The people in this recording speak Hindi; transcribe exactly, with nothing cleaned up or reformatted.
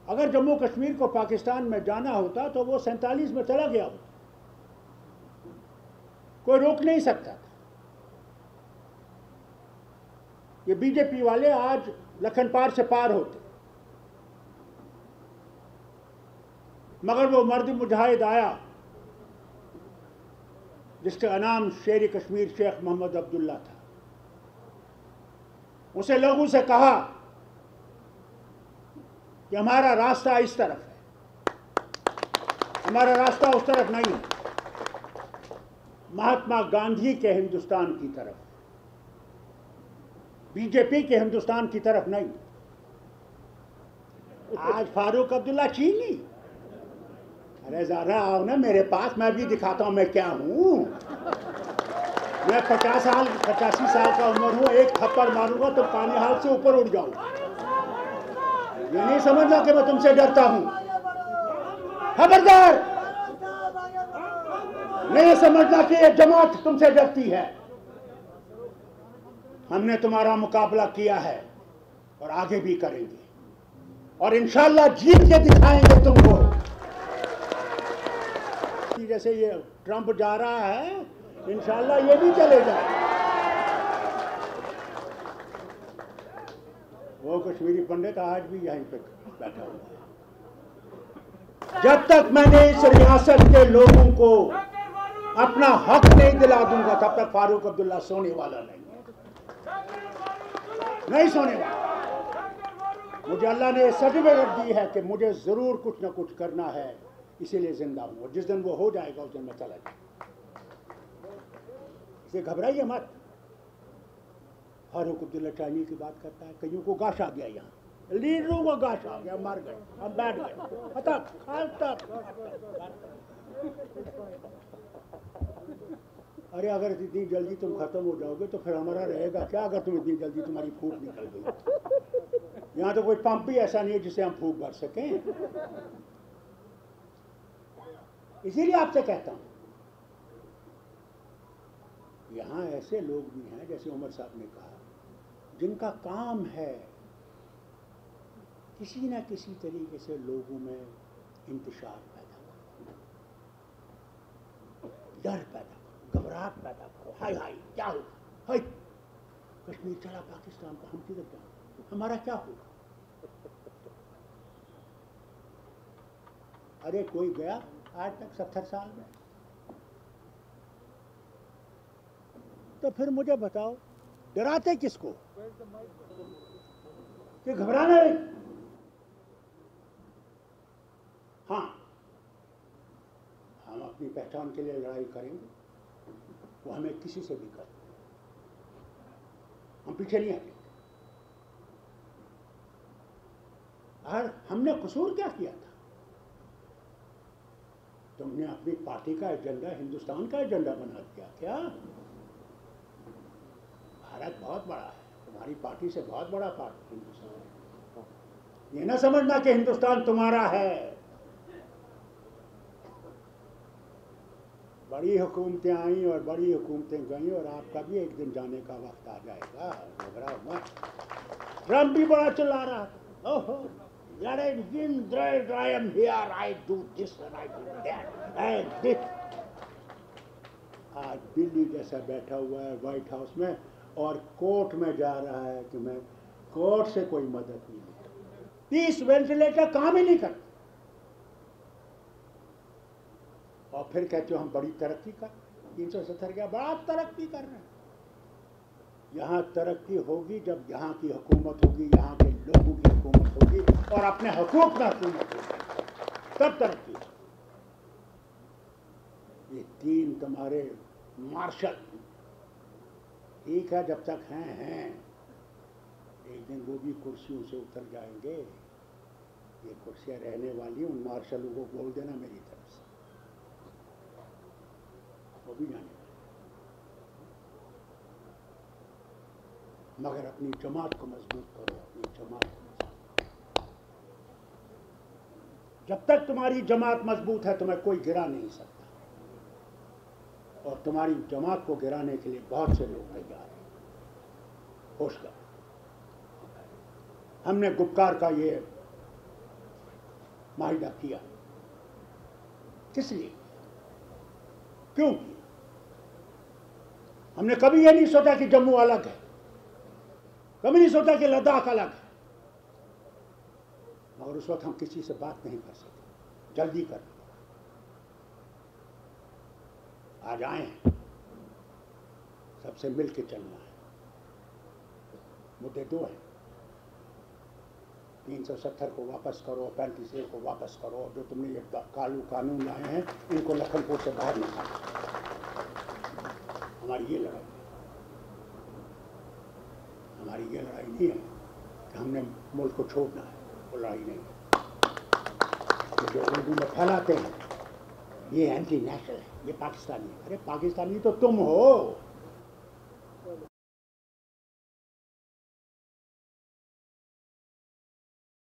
अगर जम्मू कश्मीर को पाकिस्तान में जाना होता तो वो सैंतालीस में चला गया होता, कोई रोक नहीं सकता था। ये बीजेपी वाले आज लखन पार से पार होते, मगर वो मर्द मुजाहिद आया जिसका नाम शेर कश्मीर शेख मोहम्मद अब्दुल्ला था। उसे लोगों से कहा कि हमारा रास्ता इस तरफ है, हमारा रास्ता उस तरफ नहीं है, महात्मा गांधी के हिंदुस्तान की तरफ, बीजेपी के हिंदुस्तान की तरफ नहीं। आज फारूक अब्दुल्ला चीनी, अरे जरा आओ ना मेरे पास, मैं भी दिखाता हूं मैं क्या हूं। मैं पचास साल पचासी साल का उम्र हूं, एक थप्पड़ मारूंगा तो पानी हाथ से ऊपर उड़ जाऊंगा। ये नहीं समझना कि मैं तुमसे डरता हूं, खबरदार। नहीं समझना कि ये जमात तुमसे डरती है। हमने तुम्हारा मुकाबला किया है और आगे भी करेंगे, और इंशाअल्लाह जीत के दिखाएंगे तुमको। जैसे ये ट्रंप जा रहा है, इंशाअल्लाह ये भी चले जाए। वो कश्मीरी पंडित आज भी यहीं पे बैठा हुआ है। जब तक मैंने इस रियासत के लोगों को अपना हक नहीं दिला दूंगा, तब तक फारूक अब्दुल्ला सोने वाला नहीं नहीं सोने वाला। मुझे अल्लाह ने सर्टिफिकेट दी है कि मुझे जरूर कुछ ना कुछ करना है, इसीलिए जिंदा हूं, और जिस दिन वो हो जाएगा उस दिन मैं चला जाऊंगा। इसे घबराइए मत। फारूक अब्दुल्ला चाइनी की बात करता है, कईयों को गाश आ गया, यहाँ लीडरों को गाश आ गया, मर गए, हम बैठ गए, पता खाता। अरे अगर इतनी जल्दी तुम खत्म हो जाओगे तो फिर हमारा रहेगा क्या, अगर तुम इतनी जल्दी तुम्हारी फूक निकल गई। यहाँ तो कोई पंप भी ऐसा नहीं है जिसे हम फूक भर सकें। इसीलिए आपसे कहता हूं, यहां ऐसे लोग भी हैं, जैसे उमर साहब ने कहा, जिनका काम है किसी न किसी तरीके से लोगों में इंतशार पैदा करो, डर पैदा करो, घबराहट पैदा करो। हाय हाय क्या होगा, हाय कश्मीर चला पाकिस्तान का, हम किधर जाएंगे, हमारा क्या होगा। अरे कोई गया आज तक सत्तर साल में, तो फिर मुझे बताओ डराते किसको, कि घबराना नहीं। हाँ, हम अपनी पहचान के लिए लड़ाई करेंगे, वो हमें किसी से भी कर, हम पीछे नहीं हटेंगे। और हमने कसूर क्या किया था, तुमने अपनी पार्टी का एजेंडा हिंदुस्तान का एजेंडा बना दिया क्या। भारत बहुत बड़ा है, तुम्हारी पार्टी से बहुत बड़ा पार्टी हिंदुस्तान है। ये ना समझना कि हिंदुस्तान तुम्हारा है। बड़ी हुकूमतें आई और बड़ी हुकूमतें गई, और आपका भी एक दिन जाने का वक्त आ जाएगा, घबराओ मत। ट्रंप भी बड़ा चिल्ला रहा था, ओहो यार, I am here, I do this and I do that and this। आज दिल्ली जैसा बैठा हुआ है व्हाइट हाउस में और कोर्ट में जा रहा है कि मैं कोर्ट से कोई मदद नहीं मिली। तीस वेंटिलेटर काम ही नहीं करते, और फिर कहते हो हम बड़ी तरक्की कर, तीन सौ सत्तर क्या बड़ा तरक्की कर रहे हैं। यहाँ तरक्की होगी जब यहाँ की हुकूमत होगी, यहाँ के लोगों की हुकूमत होगी, और अपने हकूक में हुकूमत होगी, तब तरक्की। ये तीन तुम्हारे मार्शल ठीक है, जब तक हैं हैं एक दिन वो भी कुर्सियों से उतर जाएंगे। ये कुर्सियां रहने वाली, उन मार्शलों को बोल देना मेरी तरफ से, वो भी जाने। मगर अपनी जमात को मजबूत करो, अपनी जमात को मजबूत। जब तक तुम्हारी जमात मजबूत है तुम्हें कोई गिरा नहीं सकता, और तुम्हारी जमात को गिराने के लिए बहुत से लोग तैयार हैं। होश करो, हमने गुपकार का ये माहिदा किया। किस लिए? क्यों? हमने कभी ये नहीं सोचा कि जम्मू अलग है, कभी नहीं सोचा कि लद्दाख अलग है, मगर उस वक्त हम किसी से बात नहीं कर सके, जल्दी कर। आज आए हैं, सबसे मिल के चलना है। मुद्दे दो हैं, तीन सौ सत्तर को वापस करो, पैंतीस ए को वापस करो, जो तुमने ये कानून कानून लाए हैं इनको लखनपुर से बाहर निकालो। हमारी ये लड़ाई हमारी ये लड़ाई नहीं है कि हमने मुल्क को छोड़ना है, वो लड़ाई नहीं है। जो उर्दू में फैलाते हैं ये एंटी नेशनल है, ये पाकिस्तानी है। अरे पाकिस्तानी तो तुम हो।